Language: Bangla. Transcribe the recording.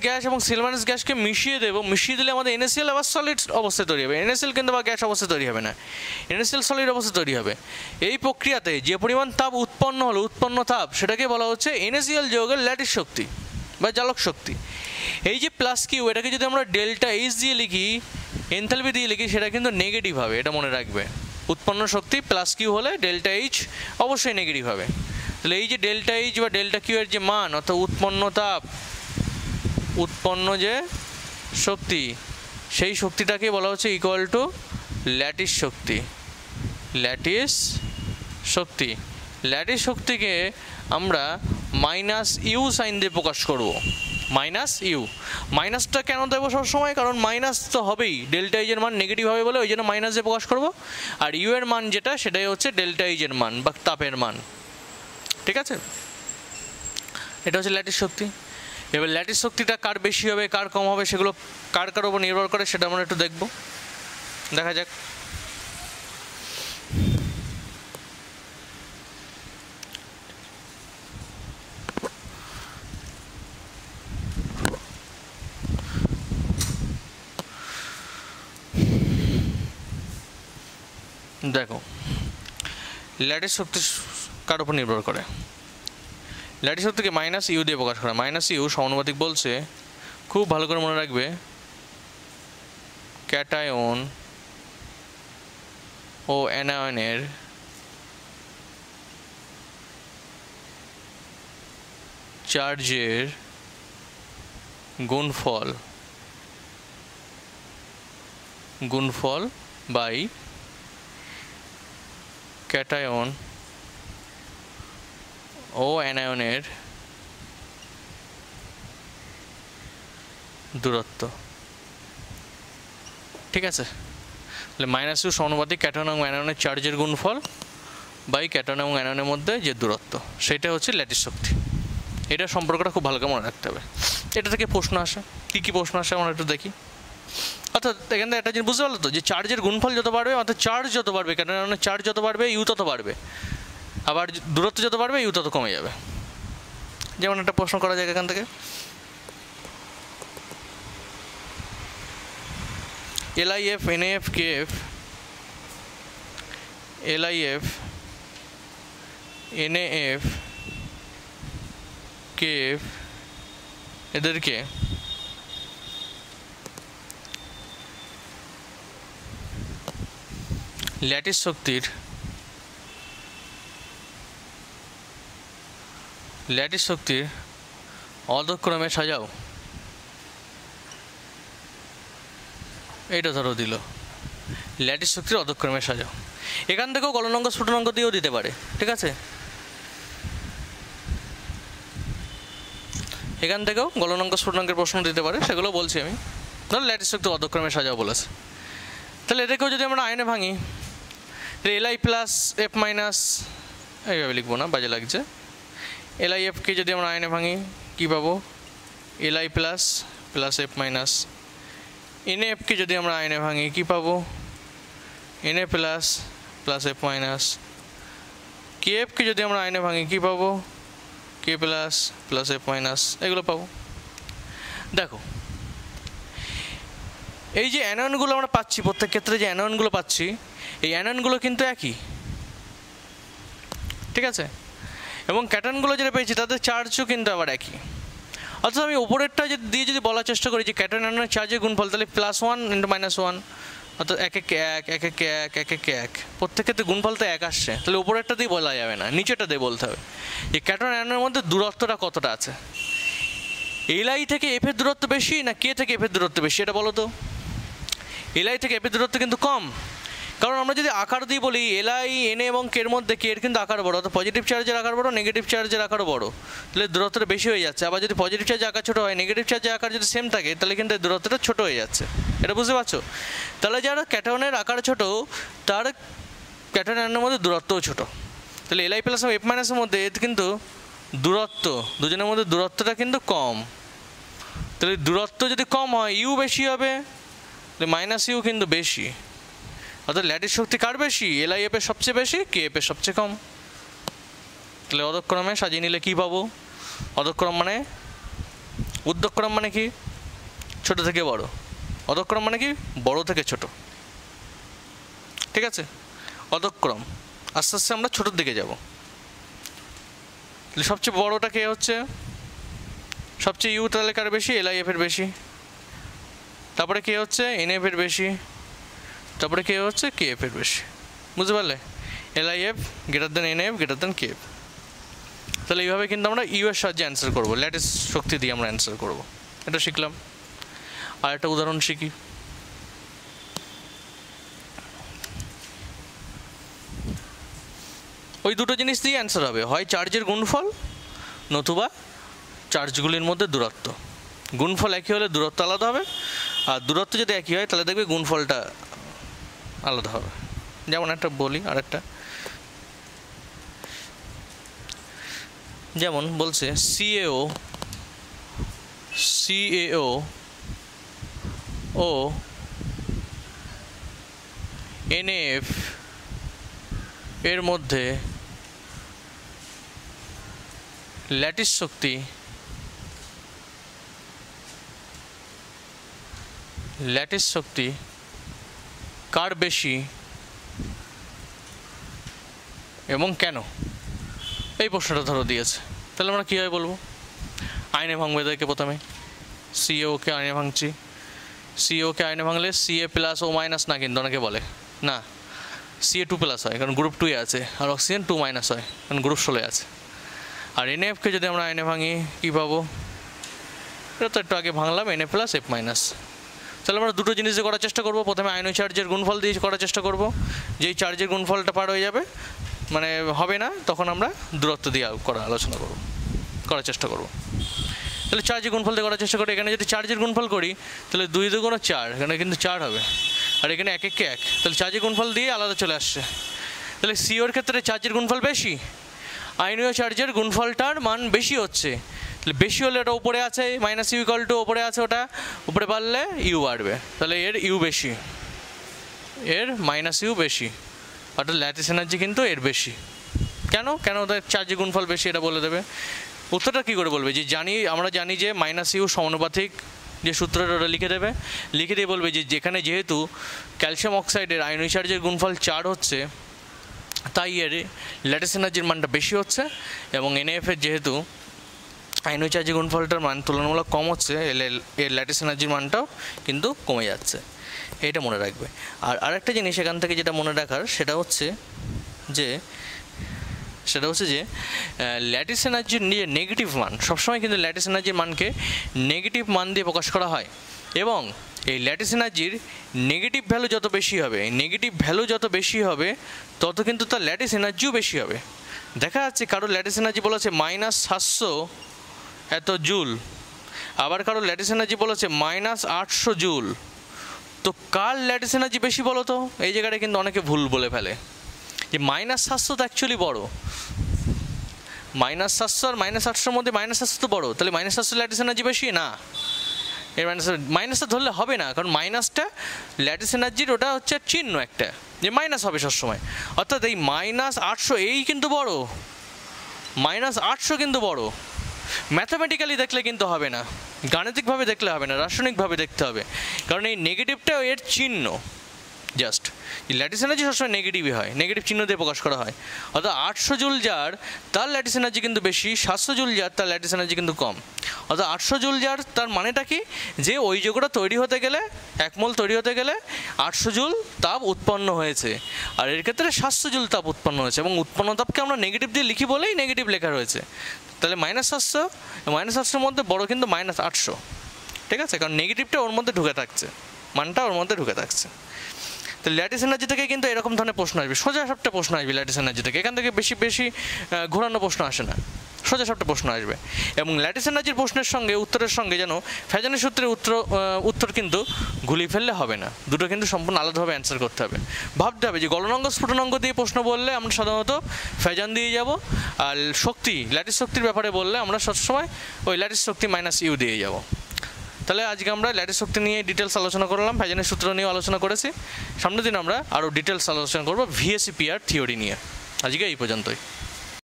গ্যাস এবং সিল গ্যাসকে মিশিয়ে দেবো, মিশিয়ে দিলে আমাদের NaCl আবার সলিড অবস্থায় তৈরি হবে। NaCl কিন্তু আবার গ্যাস অবস্থায় তৈরি হবে না, NaCl সলিড অবস্থায় তৈরি হবে। এই প্রক্রিয়াতে যে পরিমাণ তাপ উৎপন্ন হলো, উৎপন্ন তাপ, সেটাকে বলা হচ্ছে NaCl যৌগের ল্যাটিস শক্তি বা জালক শক্তি। এই যে প্লাস কিউ, এটাকে যদি আমরা ডেল্টা এইচ দিয়ে লিখি, এনথালপি দিয়ে লিখি, সেটা কিন্তু নেগেটিভ হবে, এটা মনে রাখবে। উৎপন্ন শক্তি প্লাস কিউ হলে ডেল্টা এইচ অবশ্যই নেগেটিভ হবে। তাহলে এই যে ডেল্টা এইচ বা ডেল্টা কিউ এর যে মান, অর্থাৎ উৎপন্ন তাপ, উৎপন্ন যে শক্তি, সেই শক্তিটাকে বলা হচ্ছে ইকুয়াল টু ল্যাটিস শক্তি। ল্যাটিস শক্তি, ল্যাটিস শক্তিকে আমরা মাইনাস ইউ সাইন দিয়ে প্রকাশ করব। মাইনাস ইউ, মাইনাসটা কেন দেবো সবসময়? কারণ মাইনাস তো হবেই, ডেল্টা এইচের মান নেগেটিভ হবে বলে ওই জন্য মাইনাস দিয়ে প্রকাশ করব। আর ইউ এর মান যেটা, সেটাই হচ্ছে ডেল্টা এইচের মান বা তাপের মান। ঠিক আছে, এটা হচ্ছে ল্যাটিস শক্তি। এবার ল্যাটিস শক্তিটা কার বেশি হবে, কার কম হবে, সেগুলো কার কার উপর নির্ভর করে, সেটা আমরা একটু দেখব। দেখা যাক। দেখো, ল্যাটিস শক্তি কার উপর নির্ভর করে? ল্যাটিস শক্তিকে মাইনাস ইউ দিয়ে প্রকাশ করে। মাইনাস ইউ সমানুপাতিক বলছে, খুব ভালো করে মনে রাখবে, ক্যাটায়ন ও অ্যানায়নের চার্জের গুণফল বাই ক্যাটায়ন ও অ্যানায়নের দূরত্ব। ঠিক আছে, তাহলে মাইনাস ইউ সমানুপাতিক ক্যাটায়ন এবং অ্যানায়নের চার্জের গুণফল বাই ক্যাটায়ন এবং অ্যানায়নের মধ্যে যে দূরত্ব, সেটা হচ্ছে ল্যাটিস শক্তি। এটা সম্পর্কটা খুব ভালো করে মনে রাখতে হবে। এটা থেকে প্রশ্ন আসে, কী কী প্রশ্ন আসে আমরা একটু দেখি। অর্থাৎ এখান থেকে একটা জিনিস বুঝতে পারলো তো, যে চার্জের গুণফল যত বাড়বে, অর্থাৎ চার্জ যত বাড়বে, ক্যাটায়নের চার্জ যত বাড়বে, ইউ তত বাড়বে, আবার দূরত্ব যত বাড়বে, ইউ তত কমে যাবে। যেমন একটা প্রশ্ন করা যায় এখান থেকে, LIF NAF KF, LIF NAF KF এদেরকে ল্যাটিস শক্তির অধক্রমে সাজাও। এইটা ধরো দিল, ল্যাটিস শক্তির অধক্রমে সাজাও। এখান থেকেও গলনাঙ্ক স্ফুটনাঙ্ক দিয়েও দিতে পারে। ঠিক আছে, এখান থেকেও গলনাঙ্ক স্ফুটনাঙ্কের প্রশ্ন দিতে পারে, সেগুলো বলছি আমি। ধরো ল্যাটিস শক্তির অধক্রমে সাজাও বলেছে, তাহলে এটাকেও যদি আমরা আয়নে ভাঙি, LI প্লাস এফ মাইনাস, এইভাবে লিখবো না, বাজে লাগছে। LIFকে যদি আমরা আয়নে ভাঙি, কী পাবো? LI plus F minus. NAFকে যদি আমরা আয়নে ভাঙি, কী পাবো? NA plus F minus. KFকে যদি আমরা আয়নে ভাঙি, কী পাবো? K প্লাস এফ মাইনাস, এগুলো পাবো। দেখো, এই যে অ্যানায়নগুলো আমরা পাচ্ছি, প্রত্যেক ক্ষেত্রে যে অ্যানায়নগুলো পাচ্ছি, এই অ্যানায়নগুলো কিন্তু একই। ঠিক আছে, এবং ক্যাটায়নগুলো যেটা পেয়েছি, তাদের চার্জও কিন্তু আবার একই। অর্থাৎ আমি ওপরেরটা দিয়ে যদি বলার চেষ্টা করি যে ক্যাটায়ন অ্যানায়নের চার্জের গুণফল, তাহলে +1 × -1, অর্থাৎ 1 1 1 1 1 1 1 1 1, প্রত্যেক ক্ষেত্রে গুণফল তো 1 আসছে, তাহলে ওপরেরটা দিয়ে বলা যাবে না, নিচেটা দিয়ে বলতে হবে যে ক্যাটায়ন অ্যানায়নের মধ্যে দূরত্বটা কতটা আছে। LI থেকে F এর দূরত্ব বেশি না K থেকে F এর দূরত্ব বেশি, এটা বলো তো। LI থেকে F এর দূরত্ব কিন্তু কম, কারণ আমরা যদি আকার দিয়ে বলি LI NA এবং K এর মধ্যে K এর কিন্তু আকার বড়, অর্থাৎ পজিটিভ চার্জের আকার বড়, নেগেটিভ চার্জের আকারও বড়, তাহলে দূরত্বটা বেশি হয়ে যাচ্ছে। আবার যদি পজিটিভ চার্জের আকার ছোটো হয়, নেগেটিভ চার্জের আকার যদি সেম থাকে, তাহলে কিন্তু দূরত্বটা ছোটো হয়ে যাচ্ছে। এটা বুঝতে পারছো? তাহলে যারা ক্যাটায়নের আকার ছোটো, তার ক্যাটায়ন অ্যানায়নের মধ্যে দূরত্বও ছোটো। তাহলে LI প্লাস এবং F মাইনাসের মধ্যে এর কিন্তু দূরত্ব, দুজনের মধ্যে দূরত্বটা কিন্তু কম। তাহলে দূরত্ব যদি কম হয়, ইউ বেশি হবে, তাহলে মাইনাস ইউ কিন্তু বেশি। অর্থাৎ ল্যাটিস শক্তি কার বেশি? LIF এর সবচেয়ে বেশি, KF এর সবচেয়ে কম। তাহলে অধক্রমে সাজিয়ে নিলে কী পাবো? অধক্রম মানে ঊর্ধ্বক্রম মানে কি? ছোট থেকে বড়। অধক্রম মানে কি? বড় থেকে ছোট। ঠিক আছে, অধক্রম, আস্তে আস্তে আমরা ছোটোর দিকে যাব। সবচেয়ে বড়টা কে হচ্ছে? সবচেয়ে ইউ তাহলে কার বেশি? LIF এর বেশি। তারপরে কে হচ্ছে? NF এর বেশি। তারপরে কে হচ্ছে? KF এর বেশি। বুঝতে পারলে? LIF greater than NF greater than KF। তাহলে এইভাবে কিন্তু আমরা ইউ এর সাহায্যে অ্যান্সার করবো, ল্যাটিস শক্তি দিয়ে আমরা অ্যান্সার করব। এটা শিখলাম। আর একটা উদাহরণ শিখি। ওই দুটো জিনিস দিয়ে অ্যান্সার হবে, হয় চার্জের গুণফল নতুবা চার্জগুলির মধ্যে দূরত্ব। গুণফল একই হলে দূরত্ব আলাদা হবে, আর দূরত্ব যদি একই হয় তাহলে দেখবে গুণফলটা আলাদা হবে। যেমন একটা বলি, আরেকটা যেমন বলছে CaO ও NF এর মধ্যে ল্যাটিস শক্তি কার বেশি এবং কেন? এই প্রশ্নটা ধরো দিয়েছে, তাহলে আমরা কীভাবে বলবো? আয়নে ভাঙবো এদেরকে। প্রথমে CaOকে আয়নে ভাঙছি। CaOকে আয়নে ভাঙলে Ca+O- না, কিন্তু অনেকে বলে না, Ca2+ হয়, কারণ গ্রুপ 2 আছে, আর অক্সিজেন 2- হয়, কারণ গ্রুপ 16 আছে। আর NFকে যদি আমরা আয়নে ভাঙি কী পাবো? এটা তো একটু আগে ভাঙলাম, Na+F-। তাহলে আমরা দুটো জিনিস দিয়ে করার চেষ্টা করবো। প্রথমে আয়নীয় চার্জের গুণফল দিয়ে করার চেষ্টা করবো। যেই চার্জের গুণফলটা পার হয়ে যাবে, মানে হবে না, তখন আমরা দূরত্ব দিয়ে করার চেষ্টা করবো। তাহলে চার্জের গুণফল দিয়ে করার চেষ্টা করি। এখানে যদি চার্জের গুণফল করি তাহলে 2 × 4, এখানে কিন্তু 4 হবে, আর এখানে 1 × 1, তাহলে চার্জের গুণফল দিয়ে আলাদা চলে আসছে। তাহলে CaOর ক্ষেত্রে চার্জের গুণফল বেশি, আয়নীয় চার্জের গুণফলটার মান বেশি হচ্ছে। তাহলে বেশি হলে ওটা উপরে আছে, -U ওপরে আছে, ওটা উপরে বাড়লে ইউ বাড়বে, তাহলে এর ইউ বেশি, এর -U বেশি, অর্থাৎ ল্যাটিস এনার্জি কিন্তু এর বেশি। কেন ওদের চার্জের গুণফল বেশি এটা বলে দেবে। উত্তরটা কী করে বলবে? যে আমরা জানি যে -U সমানুপাতিক, যে সূত্রটা ওটা লিখে দেবে। লিখে দিয়ে বলবে যে যেহেতু ক্যালসিয়াম অক্সাইডের আয়নীয় চার্জের গুণফল 4 হচ্ছে, তাই এর ল্যাটিস এনার্জির মানটা বেশি হচ্ছে, এবং NF এর যেহেতু আয়নীয় চার্জের গুণফলটার মান তুলনামূলক কম হচ্ছে, এর ল্যাটিস এনার্জির মানটাও কিন্তু কমে যাচ্ছে। এটা মনে রাখবে। আর আরেকটা জিনিস এখান থেকে যেটা মনে রাখার, সেটা হচ্ছে যে ল্যাটিস এনার্জির যে নেগেটিভ মান, সবসময় কিন্তু ল্যাটিস এনার্জির মানকে নেগেটিভ মান দিয়ে প্রকাশ করা হয়, এবং এই ল্যাটিস এনার্জির নেগেটিভ ভ্যালু যত বেশি হবে তত কিন্তু তার ল্যাটিস এনার্জিও বেশি হবে। দেখা যাচ্ছে কারো ল্যাটিস এনার্জি বলেছে -700 এত জুল, আবার কারো ল্যাটিস এনার্জি বলেছে -800 জুল। তো কার ল্যাটিস এনার্জি বেশি বলো তো? এই জায়গাটা কিন্তু অনেকে ভুল বলে ফেলে যে -700 তো অ্যাকচুয়ালি বড়, -700 আর -800 মধ্যে -700 তো বড়, তাহলে -700 ল্যাটিস এনার্জি বেশি না। এর মাইনাসটা ধরলে হবে না, কারণ মাইনাসটা ল্যাটিস এনার্জির ওটা হচ্ছে চিহ্ন একটা, যে মাইনাস হবে সবসময়। অর্থাৎ এই -800 এই কিন্তু বড়, -800 কিন্তু বড়। ম্যাথামেটিক্যালি দেখলে কিন্তু হবে না, গাণিতিকভাবে দেখলে হবে না, রাসায়নিকভাবে দেখতে হবে, কারণ এই নেগেটিভটা এর চিহ্ন। জাস্ট ল্যাটিস এনার্জি সবসময় নেগেটিভই হয়, নেগেটিভ চিহ্ন দিয়ে প্রকাশ করা হয়। অর্থাৎ 800 জুল যার তার ল্যাটিস এনার্জি কিন্তু বেশি, 700 জুল যার তার ল্যাটিস এনার্জি কিন্তু কম। অর্থাৎ 800 জুল যার, তার মানেটা কি? যে ওই যৌগটা তৈরি হতে গেলে, 1 মোল তৈরি হতে গেলে 800 জুল তাপ উৎপন্ন হয়েছে, আর এর ক্ষেত্রে 700 জুল তাপ উৎপন্ন হয়েছে, এবং উৎপন্ন তাপকে আমরা নেগেটিভ দিয়ে লিখি বলেই নেগেটিভ লেখা রয়েছে। তাহলে -700 মধ্যে বড় কিন্তু -800, ঠিক আছে, কারণ নেগেটিভটা ওর মধ্যে ঢুকে থাকছে, মানটা ওর মধ্যে ঢুকে থাকছে। তো ল্যাটিস এনার্জি থেকে কিন্তু এরকম ধরনের প্রশ্ন আসবে, সোজা সাপটা প্রশ্ন আসবে ল্যাটিস এনার্জি থেকে। এখান থেকে বেশি ঘোরানো প্রশ্ন আসে না, সোজা সাপটা প্রশ্ন আসবে। এবং ল্যাটিস এনার্জির প্রশ্নের সঙ্গে উত্তরের সঙ্গে যেন ফ্যাজানের সূত্রের উত্তর কিন্তু গুলিয়ে ফেললে হবে না, দুটো কিন্তু সম্পূর্ণ আলাদাভাবে অ্যান্সার করতে হবে। ভাবতে হবে যে গলনাঙ্গ স্ফুটনাঙ্গ দিয়ে প্রশ্ন বললে আমরা সাধারণত ফ্যাজান দিয়ে যাব, আর ল্যাটিস শক্তির ব্যাপারে বললে আমরা সবসময় ওই ল্যাটিস শক্তি -U দিয়ে যাব। তাহলে আজকে আমরা ল্যাটিস শক্তি নিয়ে ডিটেলস আলোচনা করলাম, ফ্যাজানের সূত্র নিয়েও আলোচনা করেছি। সামনের দিন আমরা আরও ডিটেলস আলোচনা করবো VSEPR থিওরি নিয়ে। আজকে এই পর্যন্তই।